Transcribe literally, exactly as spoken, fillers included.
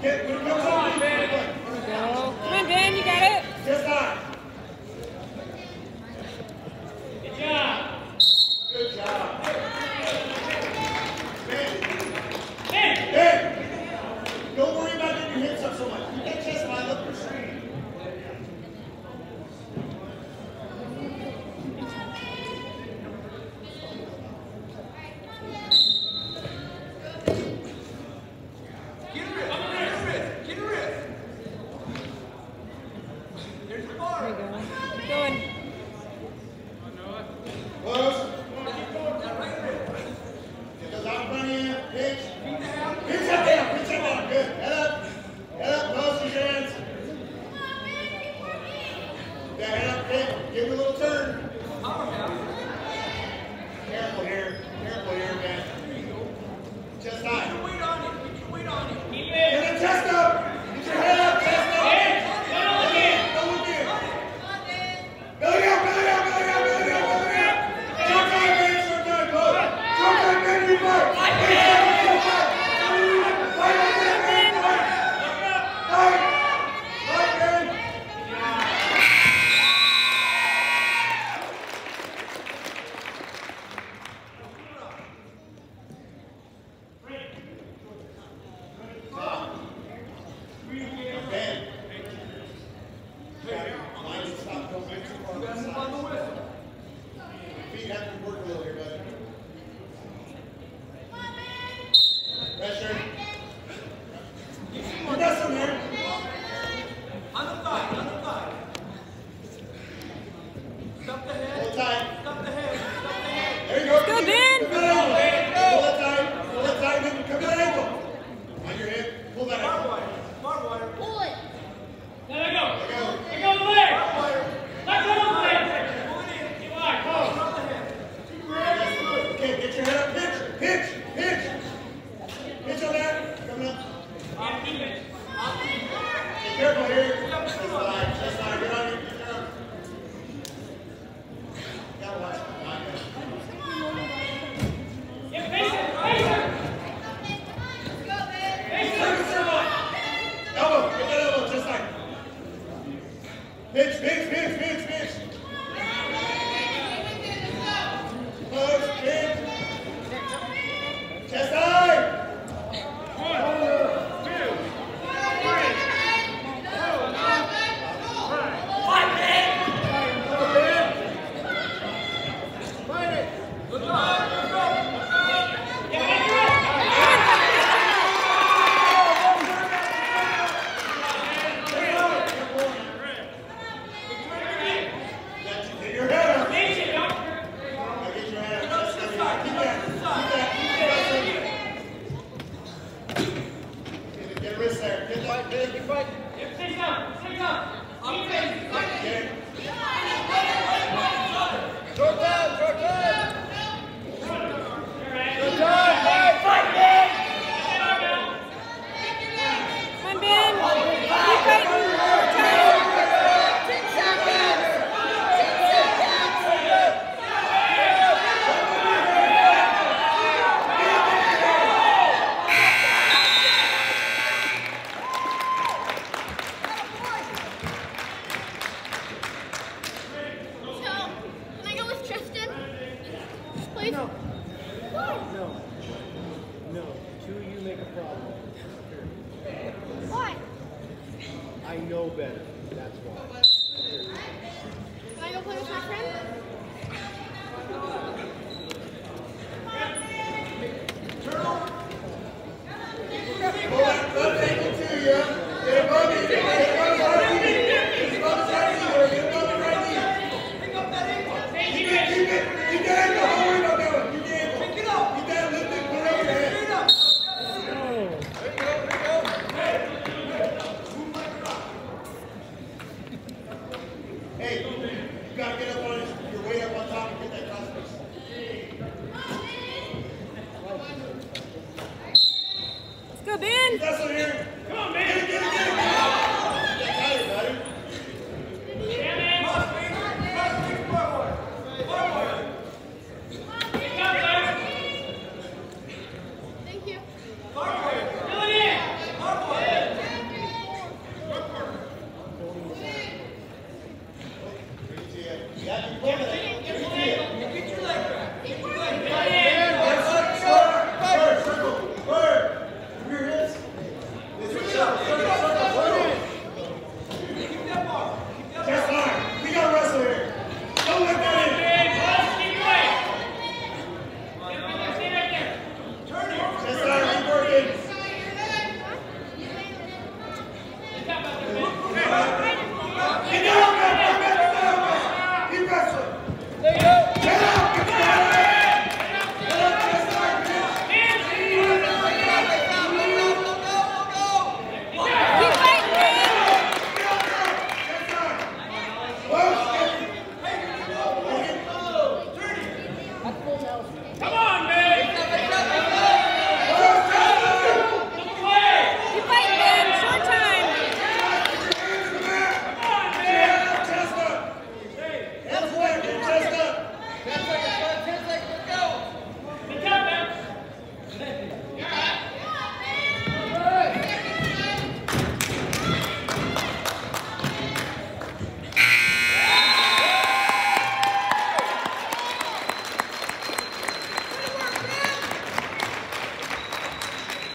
Get, when it comes on, Ben. Go. Come on, Ben, you got it. Just on. Good job. Good job. Ben. Ben. Ben. Don't worry about getting your hips up so much. Keep that chest lined up for straight. There you go. Keep going. Close. Get those out in front of you. Pitch. Pitch that down. Pitch that down. Good. Head up. Head up. Close your hands. Yeah, head up. Pitch. Give it a little turn. Careful here. Careful here, man. Chest high. Keep your weight on it. Keep your weight on it. Keep Get it. the chest up. Get your head up. Chest up. Go look in. Go look in. Belly out. Belly out. Belly out. Belly out. Belly out. Short time, man. Short time. Go. Short time, man. You fight. Fight, man. Fight, man. Fight. Fight, man. Ben. Line and stop. Don't get too far on the side. Feet have to work a little here, buddy. Pressure. You got some here. On the thigh. On the thigh. Stop the head. Hold tight. Stop the head. Stop the head. There you go. Go, Ben. Come to that ankle. Pull it tight. Pull it tight. Then come to that ankle. On your hip. Pull that Barbed ankle. wire. Barbed wire. Pull it. There they go. There you go. There go the leg. Barbed wire. Let go of the leg. Pull it in. Keep on. Close. Drop the head. Okay, get your head up. Pitch. Pitch. Pitch. Pitch on that. Coming up. I'll keep it. I'll keep it. Be careful here. Chest line. Chest line. Get on your get your arm. Gotta watch the line. Yeah, face it. Face it. Face it. Elbow. Get that elbow. Chest line. Pitch. Pitch. Pitch. Pitch. Pitch. Close. Pitch. Chest high. Get your head up. Face it, doctor. Now get your head up. Chest line. Keep that. Keep that. Keep that. Get a wrist there. Get that. Get it. Fight. Yeah, stay down. Stay down. Keep it. Get it. Short time, short time. Short All right. time, fight, fight, Come on, Ben. Keep fighting. Short time. Ten seconds. So, can I go with Tristan? Please? No. Why? No. No. Two of you make a problem. Why? I know better. That's why. Can I go play with my friend?